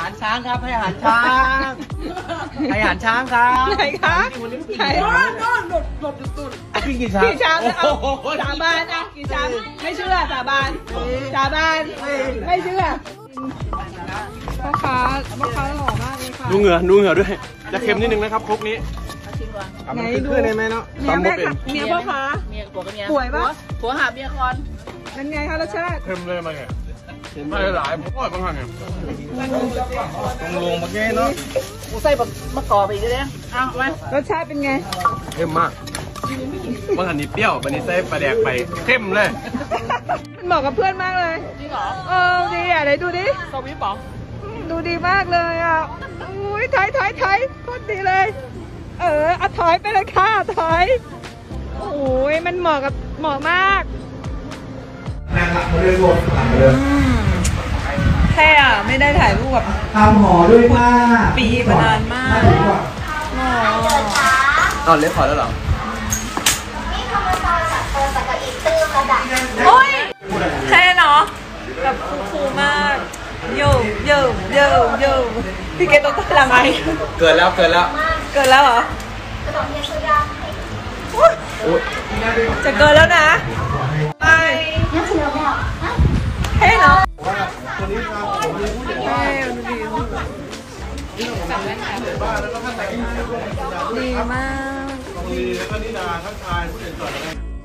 ารช้างครับให้อาหารช้างให้อาหารช้างครับไหนคะไหนกินกี่ช้างกี่ช้างเอาสาบานอ่ะกี่ช้างไม่เชื่อสาบานสาบานไม่เชื่อพ่อค้าหล่อมากเลยค่ะดูเหงื่อด้วยจะเค็มนิดนึงนะครับครกนี้ไหนดูได้ไหมเนาะเมียแม่ค่ะเมียพ่อค้าเมียผัวกับเมียป่วยปะผัวหาเมียคอนเป็นไงคะรสชาติเค็มเลยมาไงไม่หลายผมว่าบางครั้งเนี่ยลงมาแค่เนาะกูใส่มะกอกไปอีกเลยเอาไหมรสชาติเป็นไงเค็มมากบางครั้งนี่เปรี้ยวบางทีใส่ปลาแดกไปเข้มเลยมันเหมาะกับเพื่อนมากเลยจริงเหรอดีอ่ะไหนดูดิสวิปป๋องดูดีมากเลยอ่ะอุ้ยถอยโคตรดีเลยเอาถอยไปเลยค่ะถอยโอ้ยมันเหมาะมากแค่อ่ะไม่ได้ถ่ายรูปแบบทำห่อด้วยผ้าปีมานานมากตอนเล็บพอแล้วหรอโอ้ยแค่เนาะแบบคูลมากโย่พี่เกตต้องทำไงเกิดแล้วเหรอจะเกินแล้วนะไปเฮ้ยเนาะดีมาก